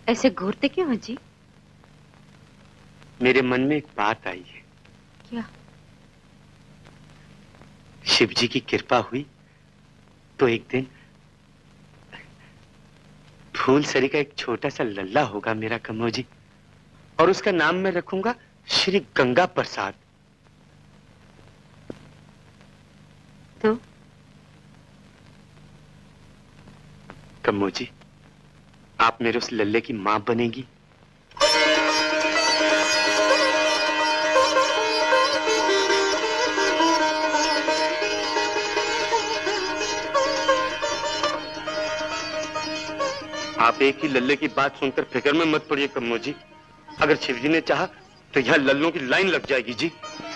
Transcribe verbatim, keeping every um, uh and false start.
ऐसे घूरते क्यों हो जी? मेरे मन में एक बात आई है। क्या? शिव जी की कृपा हुई तो एक दिन फूलसरी का एक छोटा सा लल्ला होगा मेरा कमो जी, और उसका नाम मैं रखूंगा श्री गंगा प्रसाद। तो कमो जी, आप मेरे उस लल्ले की मां बनेगी? आप एक ही लल्ले की बात सुनकर फिक्र में मत पड़िए कम्मो जी। अगर शिवजी ने चाहा तो यहाँ लल्लों की लाइन लग जाएगी जी।